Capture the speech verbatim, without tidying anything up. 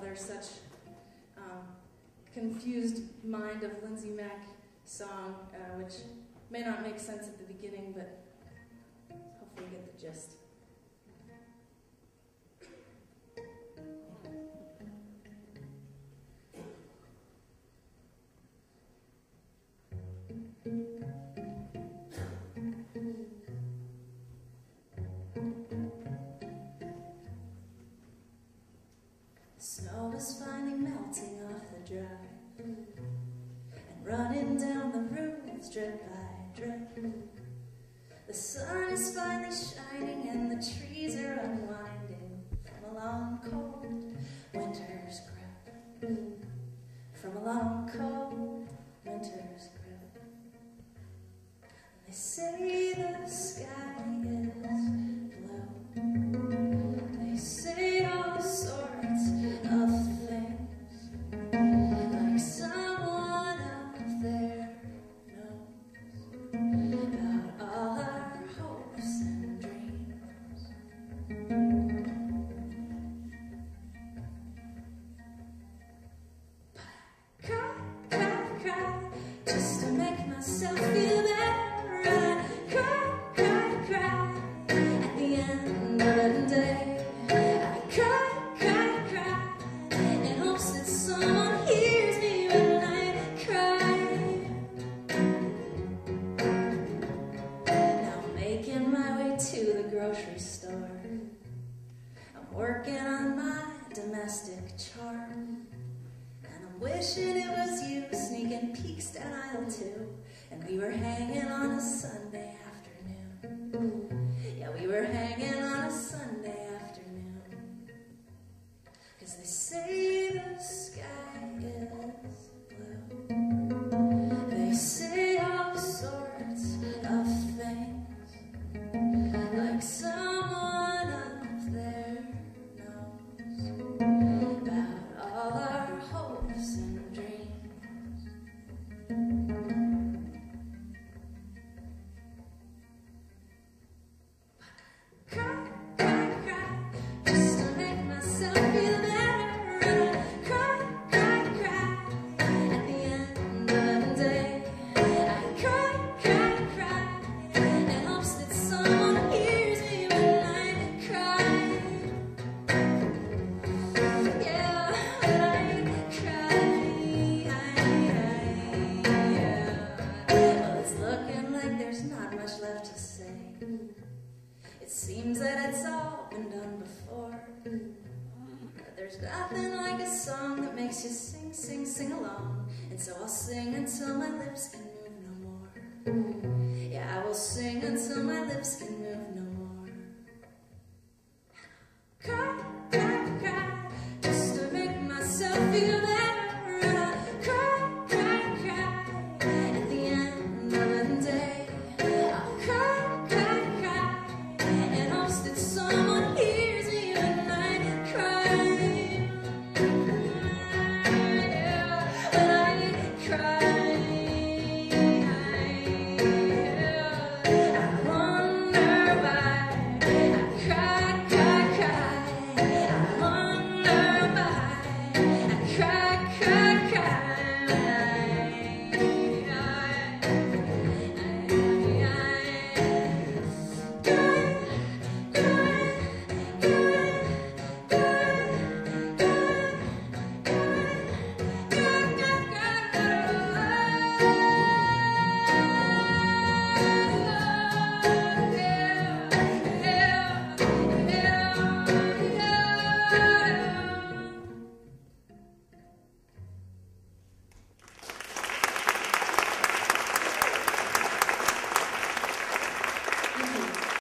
there's such um, confused mind of Lindsay Mack song, uh, which may not make sense at the beginning, but hopefully you get the gist. The snow is finally melting off the drive and running down the roofs drip by drip. The sun is finally shining and the trees are unwinding from a long cold winter's grip. From a long cold winter's grip. They say the sky is blue. They say all sorts of things, like someone up there knows about all our hopes and dreams. But I cry, cry, cry, just to make myself feel better. I cry, cry, cry, at the end of the day. I cry, cry, cry, in hopes that someone hears me when I cry. Now I'm making my way to the grocery store. I'm working on my domestic charm, and I'm wishing it was you sneaking peeks down aisle two, and we were hanging on a Sunday afternoon. Yeah, we were hanging on a Sunday afternoon. 'Cause they say the sky is blue. They say all sorts of things, like someone up there knows about all our hopes and dreams. Cry, cry, cry, just to make myself feel better. Cry, cry, cry, at the end of the day. I cry, cry, cry, in hopes that someone hears me when I cry. Yeah, when I cry, yeah. Well, it's looking like there's not much left to say. It seems that it's all been done before. There's nothing like a song that makes you sing, sing, sing along. And so I'll sing until my lips can move no more. Yeah, I will sing until my lips can